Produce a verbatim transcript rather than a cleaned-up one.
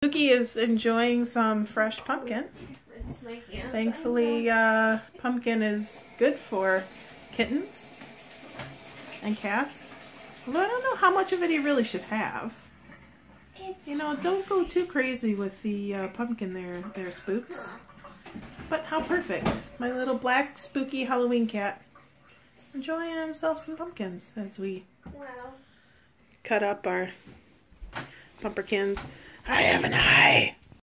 Suki is enjoying some fresh pumpkin. Thankfully, uh, pumpkin is good for kittens and cats. Although I don't know how much of it he really should have. You know, don't go too crazy with the uh, pumpkin there, there, Spooks. But how perfect. My little black spooky Halloween cat enjoying himself some pumpkins as we wow. cut up our pumpkins. I have an eye.